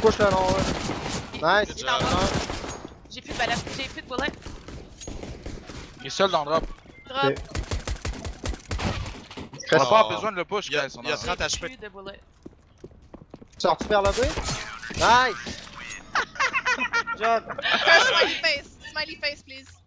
push le long, là. Nice. Il est en bas. J'ai plus de bullet. Il est seul dans le drop. Drop. Ok. On va pas avoir besoin de le push, Il y a guys. on a- 30 J'ai HP. plus de bullet. Sorti vers le B. Nice. Job. Smiley face. Smiley face, please.